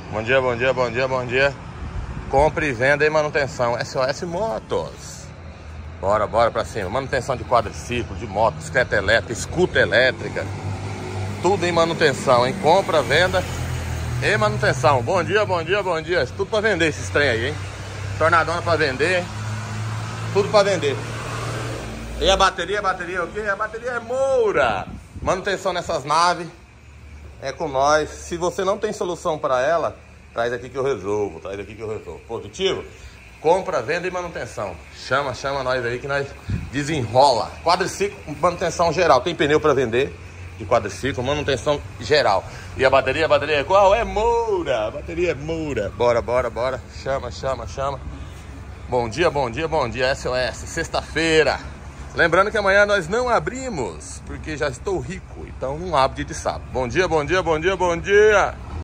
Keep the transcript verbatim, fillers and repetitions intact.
Bom dia, bom dia, bom dia, bom dia. Compra e venda e manutenção. S O S Motos. Bora, bora pra cima. Manutenção de quadriciclo, de moto, bicicleta elétrica, scooter elétrica. Tudo em manutenção, hein? Compra, venda e manutenção. Bom dia, bom dia, bom dia. Tudo pra vender esses trem aí, hein? Tornadona pra vender, hein? Tudo pra vender. E a bateria, a bateria é o quê? A bateria é Moura. Manutenção nessas naves é com nós. Se você não tem solução para ela, traz aqui que eu resolvo. Traz aqui que eu resolvo. Positivo? Compra, venda e manutenção. Chama, chama nós aí que nós desenrola. Quadriciclo, manutenção geral. Tem pneu para vender de quadriciclo, manutenção geral. E a bateria, a bateria é qual? É Moura. A bateria é Moura. Bora, bora, bora. Chama, chama, chama. Bom dia, bom dia, bom dia. S O S, sexta-feira. Lembrando que amanhã nós não abrimos, porque já estou rico, então não abro dia de sábado. Bom dia, bom dia, bom dia, bom dia.